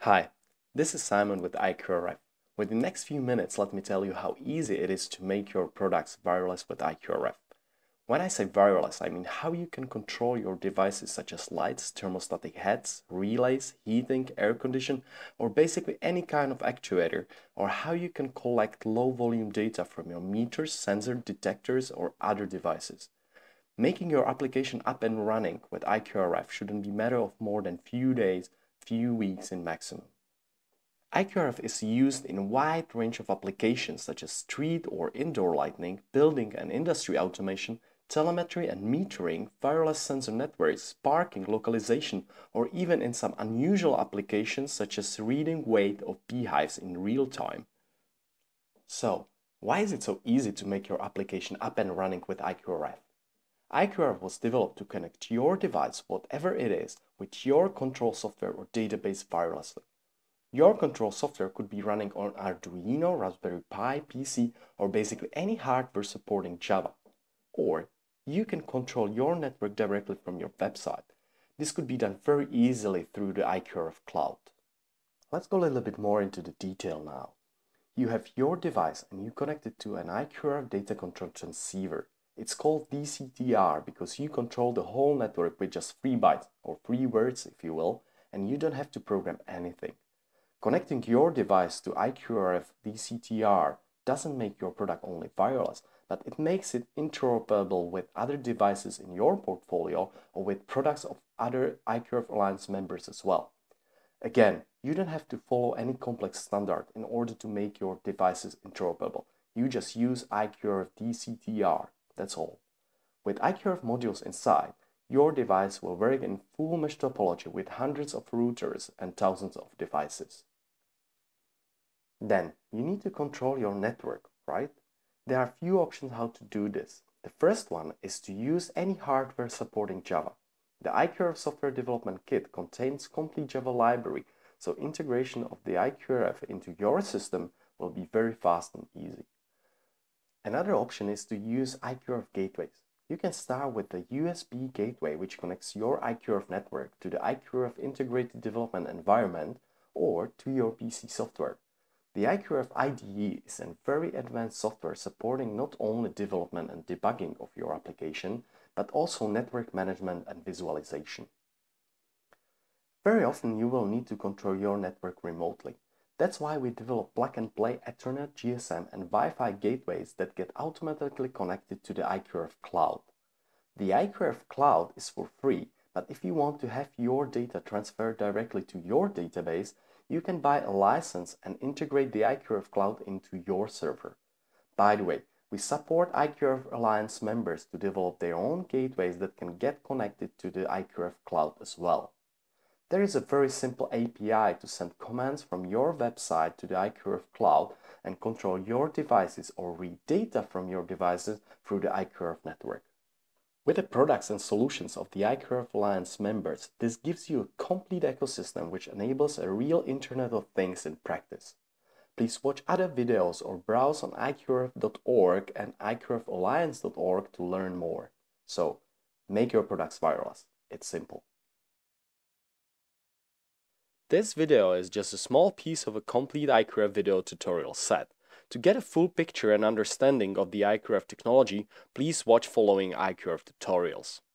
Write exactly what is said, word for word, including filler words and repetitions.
Hi, this is Simon with I Q R F. With the next few minutes, let me tell you how easy it is to make your products wireless with I Q R F. When I say wireless, I mean how you can control your devices such as lights, thermostatic heads, relays, heating, air condition, or basically any kind of actuator, or how you can collect low volume data from your meters, sensor detectors, or other devices. Making your application up and running with I Q R F shouldn't be a matter of more than few days, few weeks in maximum. I Q R F is used in a wide range of applications such as street or indoor lighting, building and industry automation, telemetry and metering, wireless sensor networks, parking, localization, or even in some unusual applications such as reading weight of beehives in real time. So, why is it so easy to make your application up and running with I Q R F? I Q R F was developed to connect your device, whatever it is, with your control software or database wirelessly. Your control software could be running on Arduino, Raspberry Pi, P C, or basically any hardware supporting Java. Or you can control your network directly from your website. This could be done very easily through the I Q R F cloud. Let's go a little bit more into the detail now. You have your device and you connect it to an I Q R F data control transceiver. It's called D C T R because you control the whole network with just three bytes, or three words if you will, and you don't have to program anything. Connecting your device to I Q R F D C T R doesn't make your product only wireless, but it makes it interoperable with other devices in your portfolio or with products of other I Q R F Alliance members as well. Again, you don't have to follow any complex standard in order to make your devices interoperable. You just use I Q R F D C T R. That's all. With I Q R F modules inside, your device will work in full mesh topology with hundreds of routers and thousands of devices. Then, you need to control your network, right? There are few options how to do this. The first one is to use any hardware supporting Java. The I Q R F Software Development Kit contains complete Java library, so integration of the I Q R F into your system will be very fast and easy. Another option is to use I Q R F gateways. You can start with the U S B gateway which connects your I Q R F network to the I Q R F integrated development environment or to your P C software. The I Q R F I D E is a very advanced software supporting not only development and debugging of your application, but also network management and visualization. Very often you will need to control your network remotely. That's why we develop plug-and-play Ethernet, G S M, and Wi-Fi gateways that get automatically connected to the I Q R F cloud. The I Q R F cloud is for free, but if you want to have your data transferred directly to your database, you can buy a license and integrate the I Q R F cloud into your server. By the way, we support I Q R F Alliance members to develop their own gateways that can get connected to the I Q R F cloud as well. There is a very simple A P I to send commands from your website to the I Q R F cloud and control your devices or read data from your devices through the I Q R F network. With the products and solutions of the I Q R F Alliance members, this gives you a complete ecosystem which enables a real Internet of Things in practice. Please watch other videos or browse on I Q R F dot org and I Q R F Alliance dot org to learn more. So, make your products wireless. It's simple. This video is just a small piece of a complete I Q R F video tutorial set. To get a full picture and understanding of the I Q R F technology, please watch following I Q R F tutorials.